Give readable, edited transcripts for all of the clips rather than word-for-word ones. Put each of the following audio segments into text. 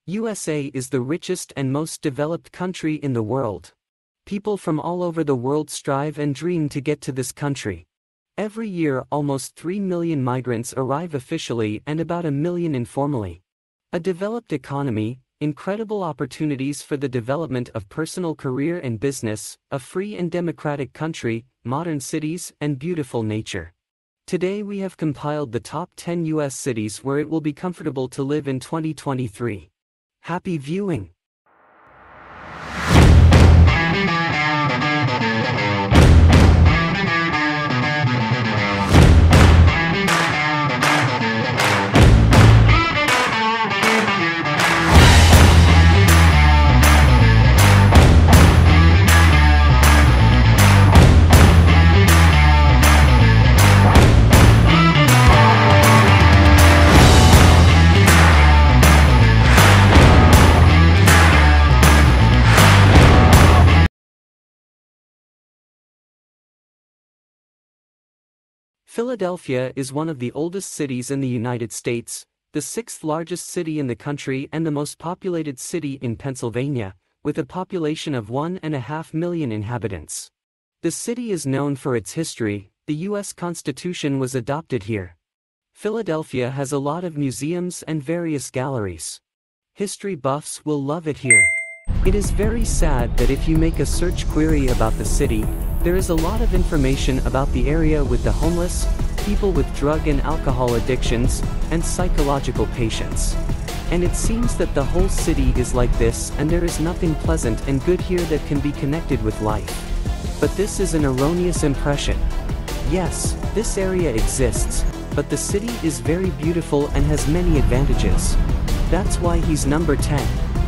USA is the richest and most developed country in the world. People from all over the world strive and dream to get to this country. Every year almost 3 million migrants arrive officially and about 1 million informally. A developed economy, incredible opportunities for the development of personal career and business, a free and democratic country, modern cities, and beautiful nature. Today we have compiled the top 10 US cities where it will be comfortable to live in 2023. Happy viewing! Philadelphia is one of the oldest cities in the United States, the sixth largest city in the country and the most populated city in Pennsylvania, with a population of 1.5 million inhabitants. The city is known for its history. The U.S. Constitution was adopted here. Philadelphia has a lot of museums and various galleries. History buffs will love it here. It is very sad that if you make a search query about the city, there is a lot of information about the area with the homeless, people with drug and alcohol addictions, and psychological patients. And it seems that the whole city is like this and there is nothing pleasant and good here that can be connected with life. But this is an erroneous impression. Yes, this area exists, but the city is very beautiful and has many advantages. That's why he's number 10.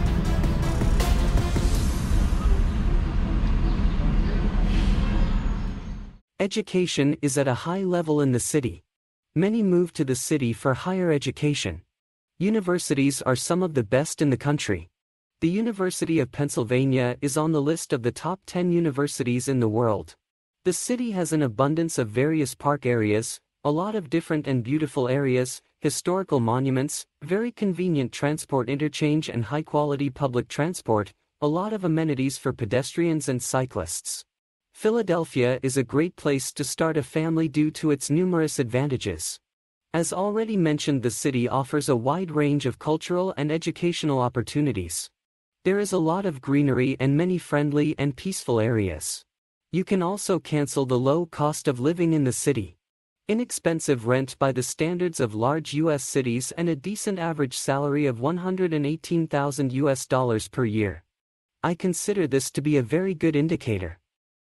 Education is at a high level in the city. Many move to the city for higher education. Universities are some of the best in the country. The University of Pennsylvania is on the list of the top 10 universities in the world. The city has an abundance of various park areas, a lot of different and beautiful areas, historical monuments, very convenient transport interchange and high-quality public transport, a lot of amenities for pedestrians and cyclists. Philadelphia is a great place to start a family due to its numerous advantages. As already mentioned, the city offers a wide range of cultural and educational opportunities. There is a lot of greenery and many friendly and peaceful areas. You can also cancel the low cost of living in the city. Inexpensive rent by the standards of large U.S. cities and a decent average salary of $118,000 per year. I consider this to be a very good indicator.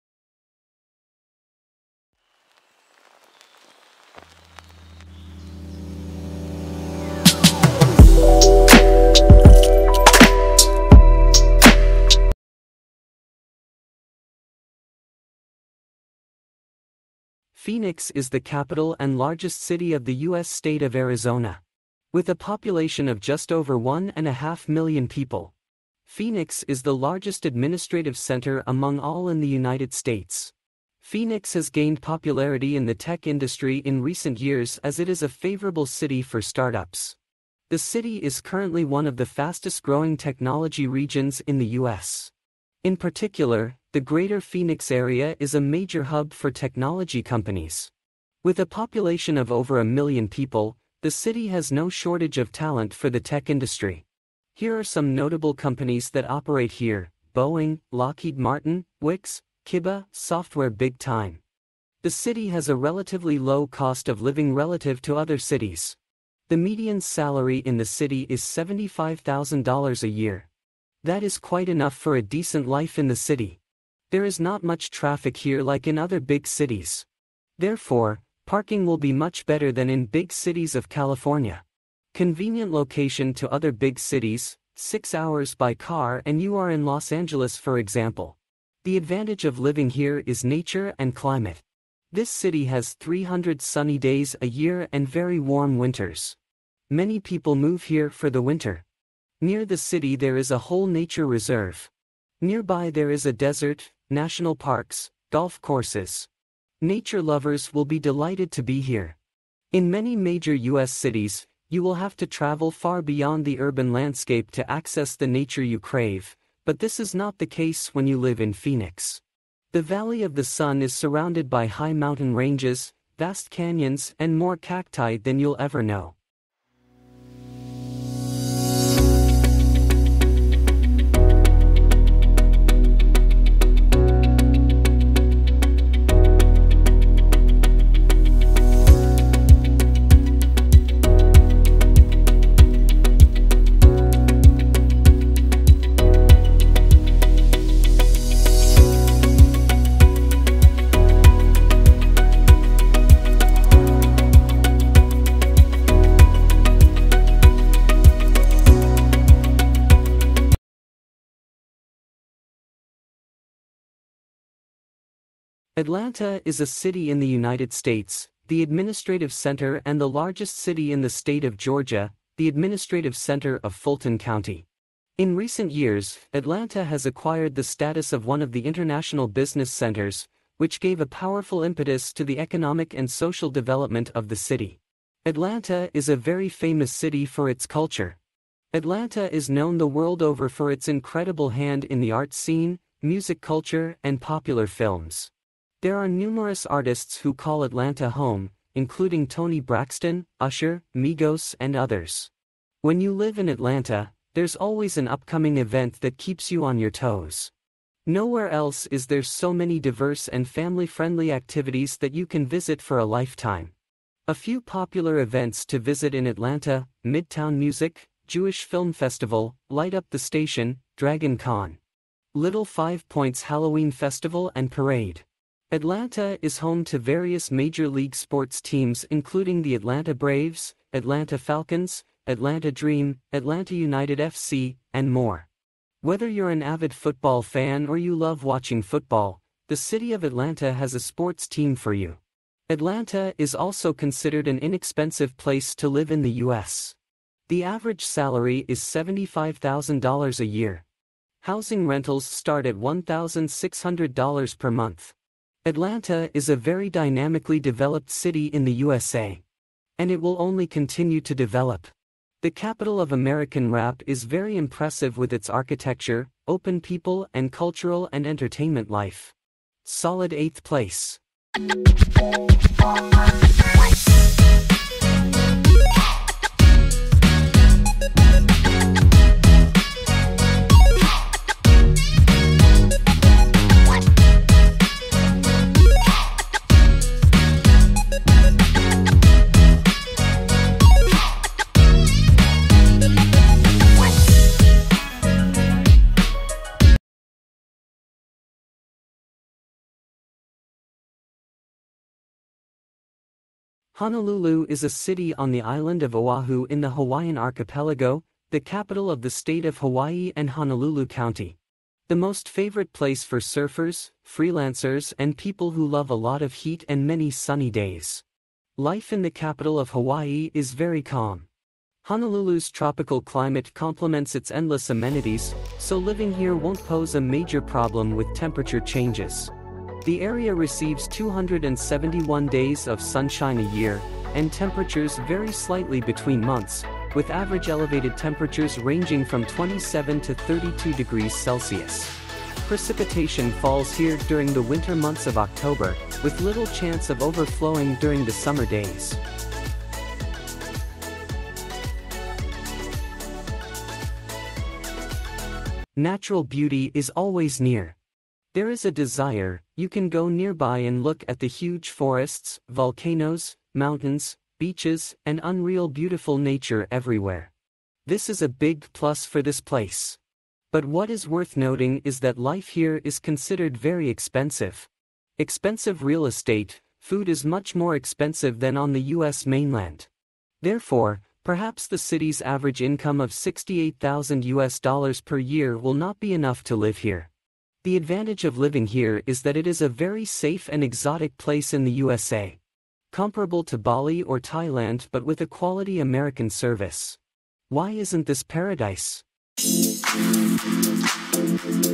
Phoenix is the capital and largest city of the U.S. state of Arizona. With a population of just over 1.5 million people. Phoenix is the largest administrative center among all in the United States. Phoenix has gained popularity in the tech industry in recent years as it is a favorable city for startups. The city is currently one of the fastest-growing technology regions in the U.S. In particular, the Greater Phoenix area is a major hub for technology companies. With a population of over 1 million people, the city has no shortage of talent for the tech industry. Here are some notable companies that operate here: Boeing, Lockheed Martin, Wix, Kiba, Software Big Time. The city has a relatively low cost of living relative to other cities. The median salary in the city is $75,000 a year. That is quite enough for a decent life in the city. There is not much traffic here like in other big cities. Therefore, parking will be much better than in big cities of California. Convenient location to other big cities, 6 hours by car and you are in Los Angeles, for example. The advantage of living here is nature and climate. This city has 300 sunny days a year and very warm winters. Many people move here for the winter. Near the city there is a whole nature reserve. Nearby there is a desert, national parks, golf courses. Nature lovers will be delighted to be here. In many major U.S. cities, You will have to travel far beyond the urban landscape to access the nature you crave, but this is not the case when you live in Phoenix. The Valley of the Sun is surrounded by high mountain ranges, vast canyons, and more cacti than you'll ever know. Atlanta is a city in the United States, the administrative center and the largest city in the state of Georgia, the administrative center of Fulton County. In recent years, Atlanta has acquired the status of one of the international business centers, which gave a powerful impetus to the economic and social development of the city. Atlanta is a very famous city for its culture. Atlanta is known the world over for its incredible hand in the art scene, music culture, and popular films. There are numerous artists who call Atlanta home, including Toni Braxton, Usher, Migos, and others. When you live in Atlanta, there's always an upcoming event that keeps you on your toes. Nowhere else is there so many diverse and family-friendly activities that you can visit for a lifetime. A few popular events to visit in Atlanta: Midtown Music, Jewish Film Festival, Light Up the Station, Dragon Con, Little 5 Points Halloween Festival and Parade. Atlanta is home to various major league sports teams including the Atlanta Braves, Atlanta Falcons, Atlanta Dream, Atlanta United FC, and more. Whether you're an avid football fan or you love watching football, the city of Atlanta has a sports team for you. Atlanta is also considered an inexpensive place to live in the U.S. The average salary is $75,000 a year. Housing rentals start at $1,600 per month. Atlanta is a very dynamically developed city in the USA. And it will only continue to develop. The capital of American rap is very impressive with its architecture, open people, and cultural and entertainment life. Solid 8th place. Honolulu is a city on the island of Oahu in the Hawaiian archipelago, the capital of the state of Hawaii and Honolulu County. The most favorite place for surfers, freelancers, and people who love a lot of heat and many sunny days. Life in the capital of Hawaii is very calm. Honolulu's tropical climate complements its endless amenities, so living here won't pose a major problem with temperature changes. The area receives 271 days of sunshine a year, and temperatures vary slightly between months, with average elevated temperatures ranging from 27 to 32 degrees Celsius. Precipitation falls here during the winter months of October, with little chance of overflowing during the summer days. Natural beauty is always near. There is a desire, you can go nearby and look at the huge forests, volcanoes, mountains, beaches, and unreal beautiful nature everywhere. This is a big plus for this place. But what is worth noting is that life here is considered very expensive. Expensive real estate, food is much more expensive than on the US mainland. Therefore, perhaps the city's average income of $68,000 per year will not be enough to live here. The advantage of living here is that it is a very safe and exotic place in the USA. Comparable to Bali or Thailand but with a quality American service. Why isn't this paradise?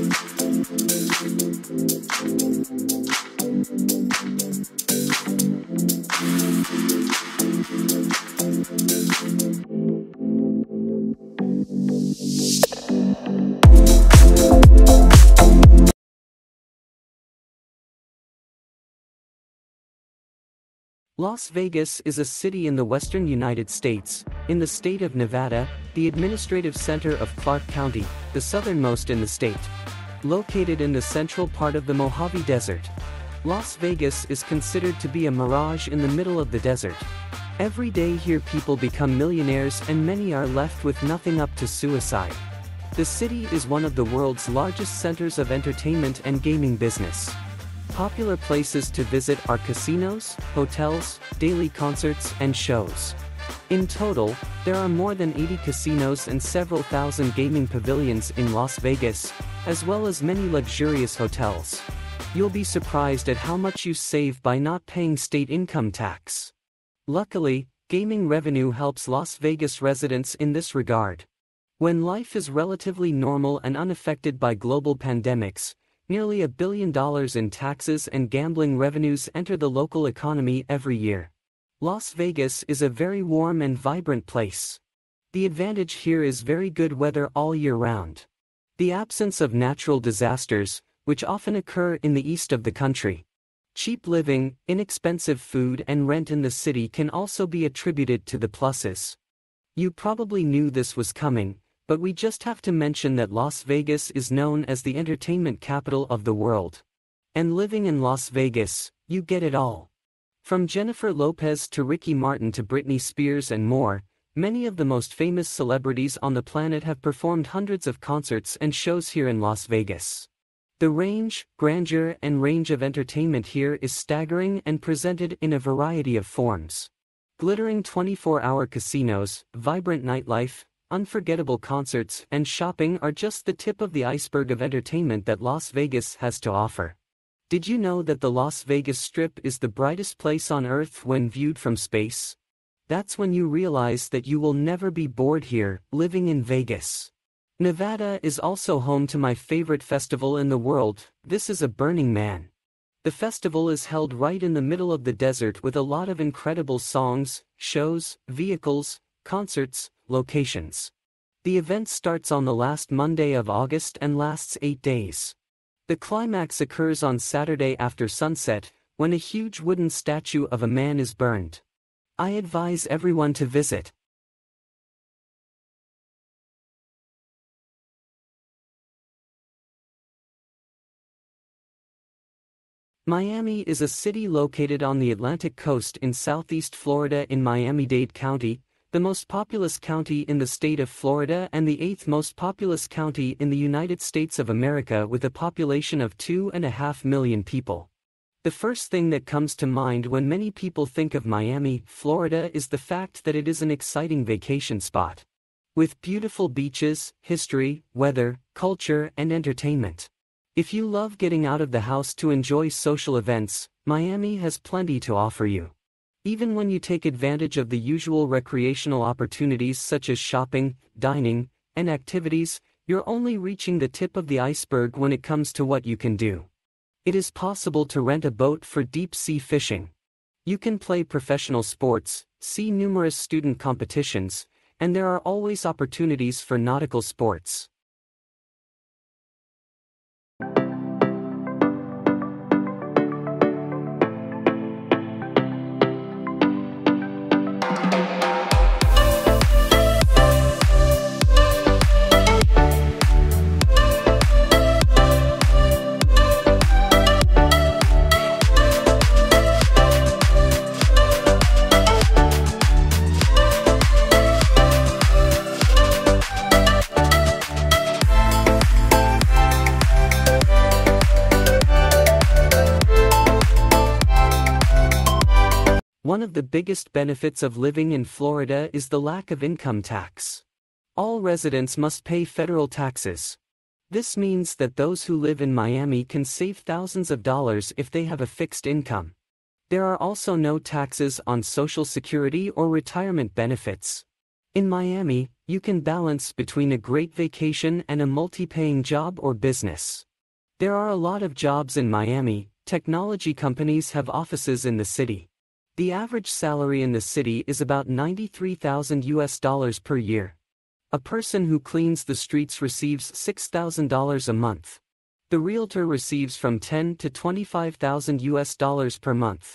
Las Vegas is a city in the western United States, in the state of Nevada, the administrative center of Clark County, the southernmost in the state. Located in the central part of the Mojave Desert, Las Vegas is considered to be a mirage in the middle of the desert. Every day here people become millionaires and many are left with nothing up to suicide. The city is one of the world's largest centers of entertainment and gaming business. Popular places to visit are casinos, hotels, daily concerts, and shows. In total, there are more than 80 casinos and several thousand gaming pavilions in Las Vegas, as well as many luxurious hotels. You'll be surprised at how much you save by not paying state income tax. Luckily, gaming revenue helps Las Vegas residents in this regard. When life is relatively normal and unaffected by global pandemics, nearly $1 billion in taxes and gambling revenues enter the local economy every year. Las Vegas is a very warm and vibrant place. The advantage here is very good weather all year round. The absence of natural disasters, which often occur in the east of the country. Cheap living, inexpensive food and rent in the city can also be attributed to the pluses. You probably knew this was coming, but we just have to mention that Las Vegas is known as the entertainment capital of the world. And living in Las Vegas, you get it all. From Jennifer Lopez to Ricky Martin to Britney Spears and more, many of the most famous celebrities on the planet have performed hundreds of concerts and shows here in Las Vegas. The range, grandeur and range of entertainment here is staggering and presented in a variety of forms. Glittering 24-hour casinos, vibrant nightlife, unforgettable concerts and shopping are just the tip of the iceberg of entertainment that Las Vegas has to offer. Did you know that the Las Vegas Strip is the brightest place on Earth when viewed from space? That's when you realize that you will never be bored here, living in Vegas. Nevada is also home to my favorite festival in the world. This is a Burning Man. The festival is held right in the middle of the desert with a lot of incredible songs, shows, vehicles, concerts, locations. The event starts on the last Monday of August and lasts 8 days. The climax occurs on Saturday after sunset, when a huge wooden statue of a man is burned. I advise everyone to visit. Miami is a city located on the Atlantic coast in southeast Florida in Miami-Dade County, the most populous county in the state of Florida and the 8th most populous county in the United States of America with a population of 2.5 million people. The first thing that comes to mind when many people think of Miami, Florida is the fact that it is an exciting vacation spot. With beautiful beaches, history, weather, culture and entertainment. If you love getting out of the house to enjoy social events, Miami has plenty to offer you. Even when you take advantage of the usual recreational opportunities such as shopping, dining, and activities, you're only reaching the tip of the iceberg when it comes to what you can do. It is possible to rent a boat for deep-sea fishing. You can play professional sports, see numerous student competitions, and there are always opportunities for nautical sports. One of the biggest benefits of living in Florida is the lack of income tax. All residents must pay federal taxes. This means that those who live in Miami can save thousands of dollars if they have a fixed income. There are also no taxes on Social Security or retirement benefits. In Miami, you can balance between a great vacation and a multi-paying job or business. There are a lot of jobs in Miami. Technology companies have offices in the city. The average salary in the city is about $93,000 per year. A person who cleans the streets receives $6,000 a month. The realtor receives from $10,000 to $25,000 per month.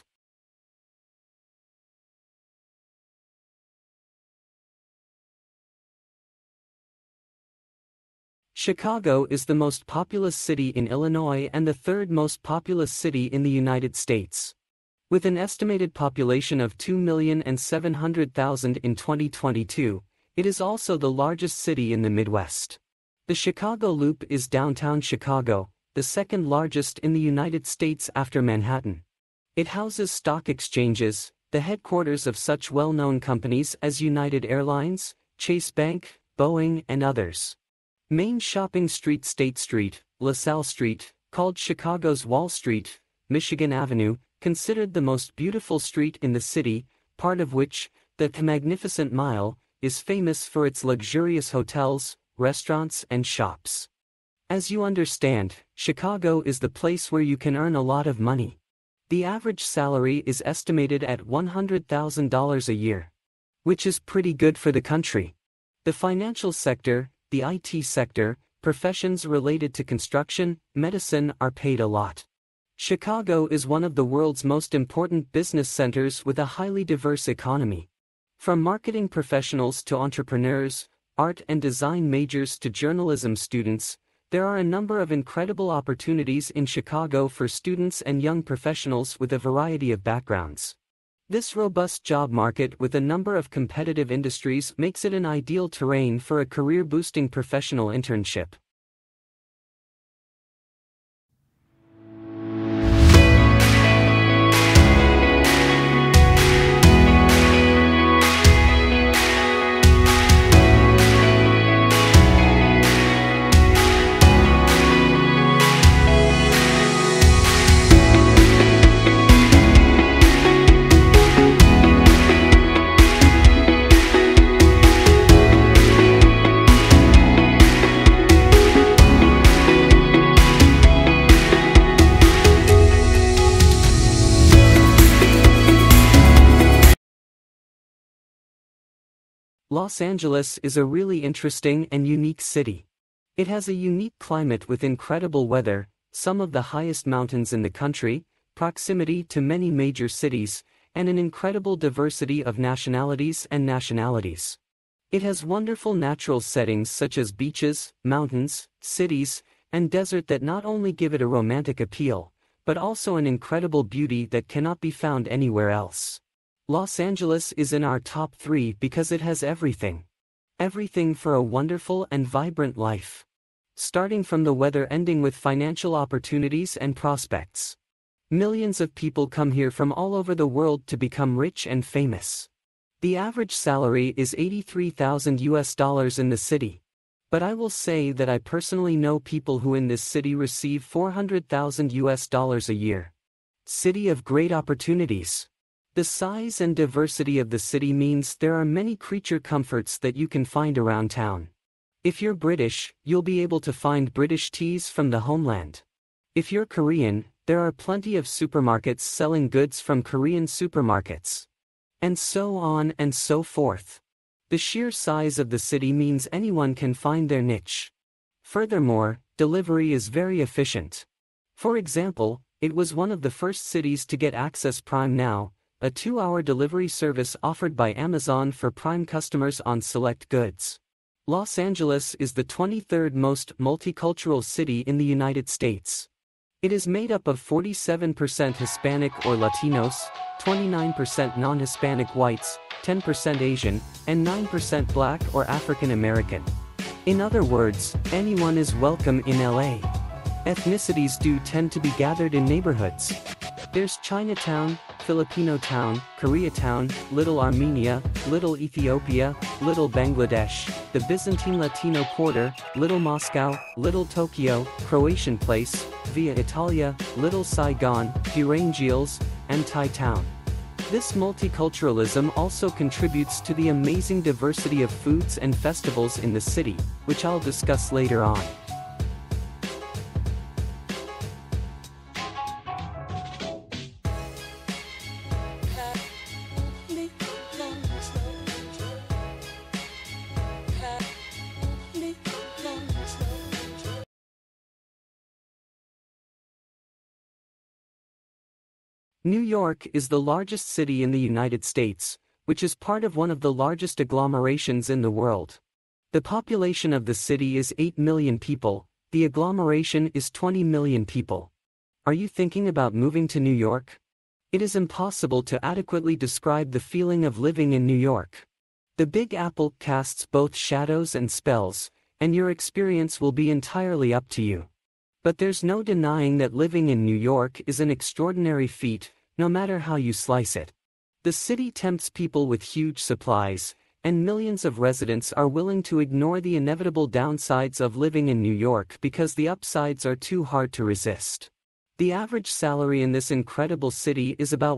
Chicago is the most populous city in Illinois and the third most populous city in the United States. With an estimated population of 2,700,000 in 2022, it is also the largest city in the Midwest. The Chicago Loop is downtown Chicago, the second largest in the United States after Manhattan. It houses stock exchanges, the headquarters of such well-known companies as United Airlines, Chase Bank, Boeing, and others. Main shopping street State Street, LaSalle Street, called Chicago's Wall Street, Michigan Avenue, considered the most beautiful street in the city, part of which, the Magnificent Mile, is famous for its luxurious hotels, restaurants, and shops. As you understand, Chicago is the place where you can earn a lot of money. The average salary is estimated at $100,000 a year, which is pretty good for the country. The financial sector, the IT sector, professions related to construction, medicine are paid a lot. Chicago is one of the world's most important business centers with a highly diverse economy. From marketing professionals to entrepreneurs, art and design majors to journalism students, there are a number of incredible opportunities in Chicago for students and young professionals with a variety of backgrounds. This robust job market with a number of competitive industries makes it an ideal terrain for a career-boosting professional internship. Los Angeles is a really interesting and unique city. It has a unique climate with incredible weather, some of the highest mountains in the country, proximity to many major cities, and an incredible diversity of nationalities. It has wonderful natural settings such as beaches, mountains, cities, and desert that not only give it a romantic appeal, but also an incredible beauty that cannot be found anywhere else. Los Angeles is in our top 3 because it has everything. Everything for a wonderful and vibrant life. Starting from the weather ending with financial opportunities and prospects. Millions of people come here from all over the world to become rich and famous. The average salary is $83,000 in the city. But I will say that I personally know people who in this city receive $400,000 a year. City of great opportunities. The size and diversity of the city means there are many creature comforts that you can find around town. If you're British, you'll be able to find British teas from the homeland. If you're Korean, there are plenty of supermarkets selling goods from Korean supermarkets. And so on and so forth. The sheer size of the city means anyone can find their niche. Furthermore, delivery is very efficient. For example, it was one of the first cities to get Access Prime Now, a 2-hour delivery service offered by Amazon for Prime customers on select goods. Los Angeles is the 23rd most multicultural city in the United States. It is made up of 47% Hispanic or Latinos, 29% non-Hispanic whites, 10% Asian, and 9% Black or African American. In other words, anyone is welcome in LA. Ethnicities do tend to be gathered in neighborhoods. There's Chinatown, Filipino Town, Koreatown, Little Armenia, Little Ethiopia, Little Bangladesh, the Byzantine Latino Quarter, Little Moscow, Little Tokyo, Croatian Place, Via Italia, Little Saigon, Durangils, and Thai Town. This multiculturalism also contributes to the amazing diversity of foods and festivals in the city, which I'll discuss later on. New York is the largest city in the United States, which is part of one of the largest agglomerations in the world. The population of the city is 8 million people, the agglomeration is 20 million people. Are you thinking about moving to New York? It is impossible to adequately describe the feeling of living in New York. The Big Apple casts both shadows and spells, and your experience will be entirely up to you. But there's no denying that living in New York is an extraordinary feat, no matter how you slice it. The city tempts people with huge supplies, and millions of residents are willing to ignore the inevitable downsides of living in New York because the upsides are too hard to resist. The average salary in this incredible city is about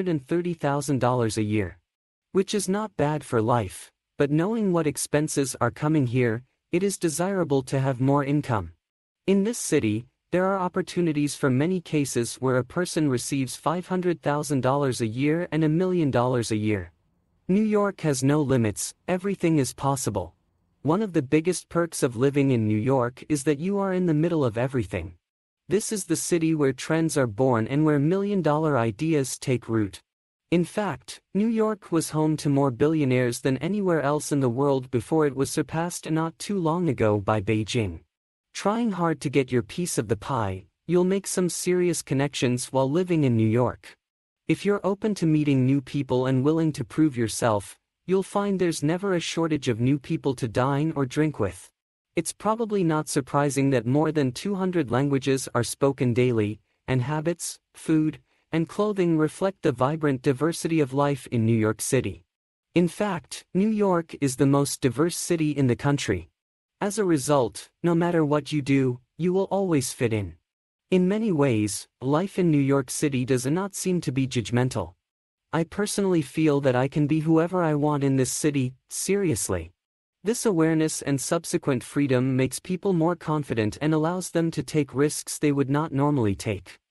$130,000 a year. Which is not bad for life, but knowing what expenses are coming here, it is desirable to have more income. In this city, there are opportunities for many cases where a person receives $500,000 a year and $1 million a year. New York has no limits, everything is possible. One of the biggest perks of living in New York is that you are in the middle of everything. This is the city where trends are born and where million-dollar ideas take root. In fact, New York was home to more billionaires than anywhere else in the world before it was surpassed not too long ago by Beijing. Trying hard to get your piece of the pie, you'll make some serious connections while living in New York. If you're open to meeting new people and willing to prove yourself, you'll find there's never a shortage of new people to dine or drink with. It's probably not surprising that more than 200 languages are spoken daily, and habits, food, and clothing reflect the vibrant diversity of life in New York City. In fact, New York is the most diverse city in the country. As a result, no matter what you do, you will always fit in. In many ways, life in New York City does not seem to be judgmental. I personally feel that I can be whoever I want in this city, seriously. This awareness and subsequent freedom makes people more confident and allows them to take risks they would not normally take.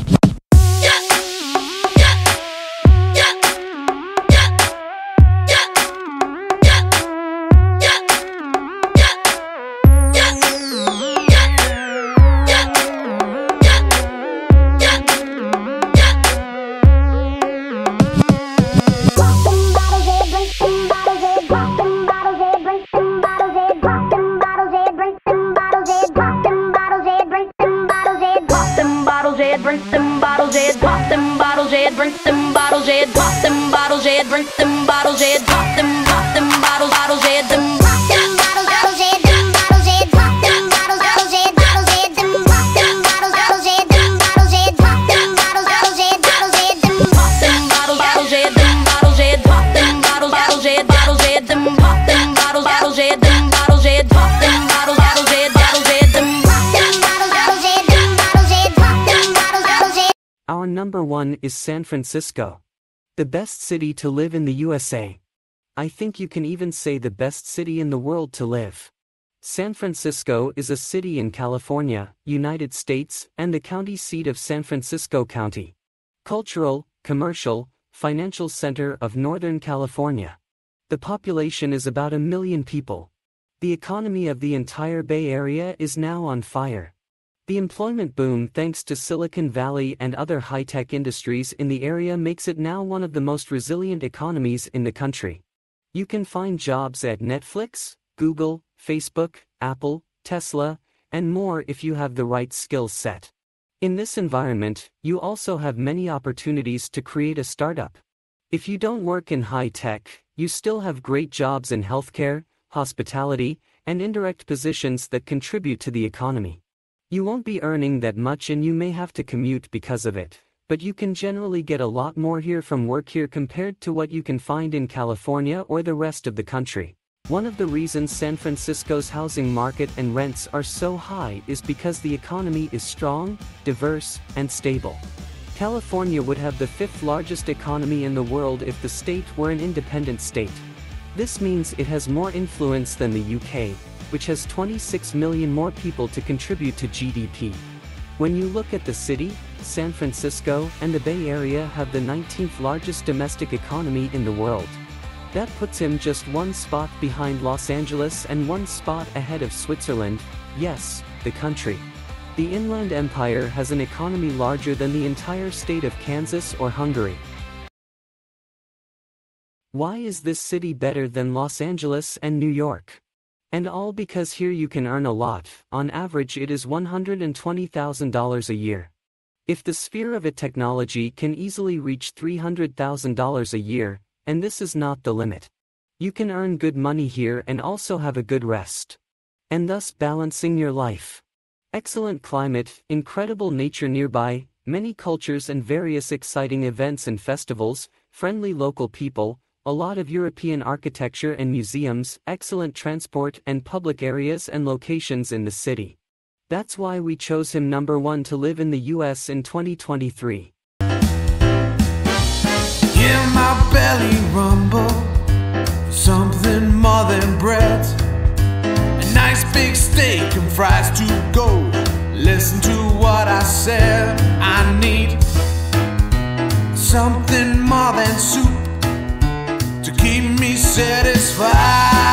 Drink them bottles, Ed, pop them bottles, Ed, drink them bottles, Ed, pop them bottles, Ed, drink them bottles, Ed, pop them bottles, bottles, Ed, them pop them bottles, Ed, them bottles, Ed, pop them bottles, Ed, bottles, Ed, them pop them bottles, Ed, them bottles, Ed, pop them bottles, Ed, bottles, Ed, them pop them bottles, Ed, them bottles, Ed, pop them bottles, Ed, bottles, Ed, them pop them bottles, Ed, them bottles, Ed, pop them bottles, Ed, bottles, Ed, them pop them bottles, Ed, them bottles, Ed, pop them bottles, Ed. Our number one is San Francisco. The best city to live in the USA. I think you can even say the best city in the world to live. San Francisco is a city in California, United States, and the county seat of San Francisco County. Cultural, commercial, financial center of Northern California. The population is about 1 million people. The economy of the entire Bay Area is now on fire. The employment boom thanks to Silicon Valley and other high-tech industries in the area makes it now one of the most resilient economies in the country. You can find jobs at Netflix, Google, Facebook, Apple, Tesla, and more if you have the right skill set. In this environment, you also have many opportunities to create a startup. If you don't work in high-tech, you still have great jobs in healthcare, hospitality, and indirect positions that contribute to the economy. You won't be earning that much and you may have to commute because of it, but you can generally get a lot more here from work here compared to what you can find in California or the rest of the country. One of the reasons San Francisco's housing market and rents are so high is because the economy is strong, diverse, and stable. California would have the 5th largest economy in the world if the state were an independent state. This means it has more influence than the UK, which has 26 million more people to contribute to GDP. When you look at the city, San Francisco and the Bay Area have the 19th largest domestic economy in the world. That puts him just 1 spot behind Los Angeles and 1 spot ahead of Switzerland, yes, the country. The Inland Empire has an economy larger than the entire state of Kansas or Hungary. Why is this city better than Los Angeles and New York? And all because here you can earn a lot. On average it is $120,000 a year. If the sphere of it technology can easily reach $300,000 a year, and this is not the limit. You can earn good money here and also have a good rest. And thus balancing your life. Excellent climate, incredible nature nearby, many cultures and various exciting events and festivals, friendly local people, a lot of European architecture and museums, excellent transport and public areas and locations in the city. That's why we chose him number 1 to live in the US in 2023. Hear my belly rumble, something more than bread. A nice big steak and fries to go. Listen to what I said. I need something more than soup to keep me satisfied.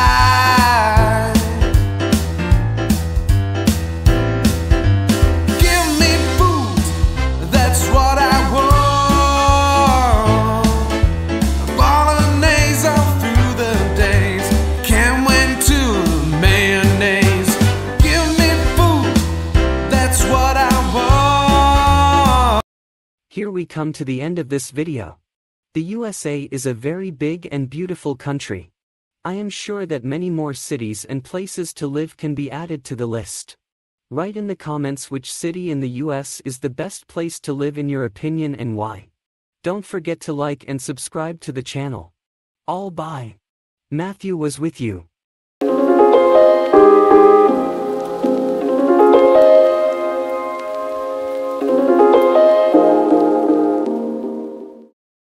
Here we come to the end of this video. The USA is a very big and beautiful country. I am sure that many more cities and places to live can be added to the list. Write in the comments which city in the US is the best place to live in your opinion and why. Don't forget to like and subscribe to the channel. All bye. Matthew was with you.